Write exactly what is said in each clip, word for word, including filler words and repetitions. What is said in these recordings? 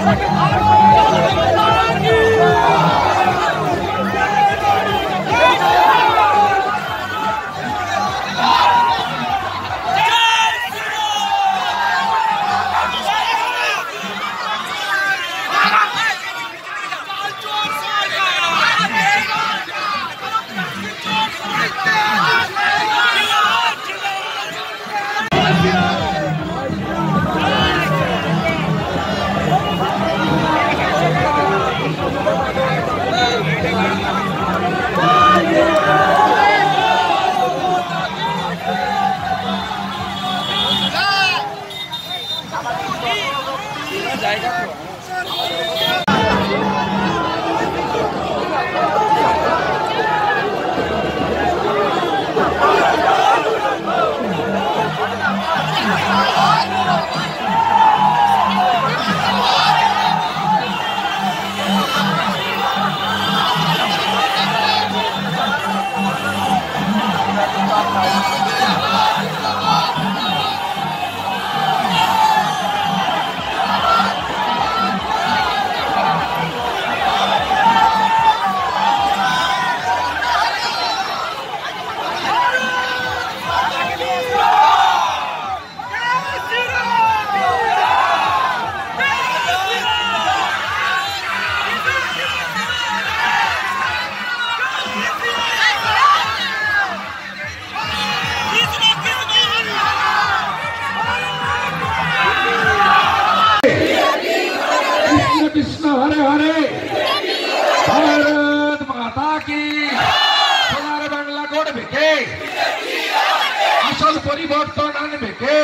আসল পরিবর্তন আনবে কে?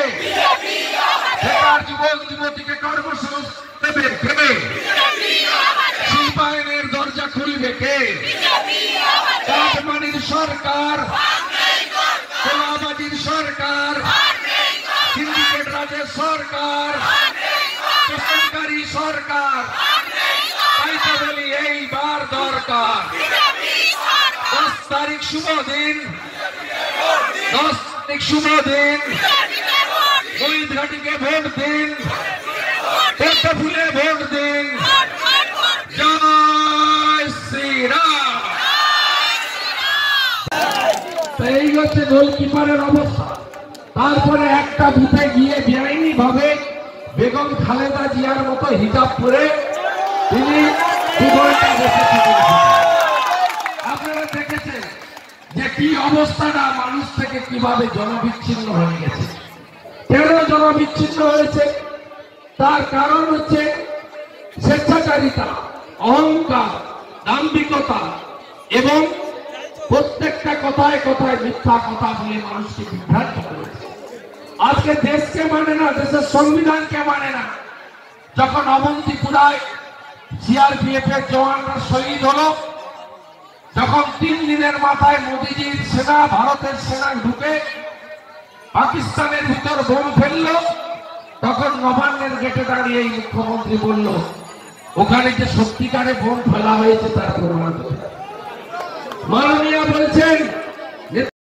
বেকার যুবক যুবতীকে কর্মসংস্থান দেবে কে? শিল্পায়নের দরজা খুলবে কে? কাঠমানির সরকার, কোলাবাজির সরকার, সিন্ডিকেট রাজের সরকার, বেসরকারি সরকার, তাই তো বলি এইবার দরকার। দশ তারিখ শুভ দিন, দশ তারিখ শুভ দিন, শহীদ ঘাটিকে ভোট দিন, পদ্ম ফুলে ভোট দিন। জয় শ্রীরাম। এই হচ্ছে গোলকিপারের অবস্থা। তারপরে একটা বুথে গিয়ে বেআইনি ভাবে বেগম খালেদা জিয়ার মতো হিজাব পরে তিনি আপনারা দেখেছেন যে কি অবস্থাটা মানুষ থেকে কিভাবে জনবিচ্ছিন্ন হয়ে গেছে। কেন জনবিচ্ছিন্ন হয়েছে? তার কারণ হচ্ছে স্বেচ্ছাচারিতা, অহংকার, দাম্ভিকতা এবং প্রত্যেকটা কথায় কথায় মিথ্যা কথা বলে মানুষকে বিভ্রান্ত করেছে। আজকে দেশকে মানে না, দেশের সংবিধানকে মানে না। যখন অবন্তিপুরায় সিআরপিএফ এর জওয়ানরা শহীদ হলো, যখন তিন দিনের মাথায় মোদীজির সেনা ভারতের সেনা ঢুকে পাকিস্তানের ভিতর বোম ফেললো, তখন নবান্নের গেটে দাঁড়িয়ে এই মুখ্যমন্ত্রী বলল ওখানে যে সত্যিকারে বোম ফেলা হয়েছে তার প্রমাণ। মাননীয় বলছেন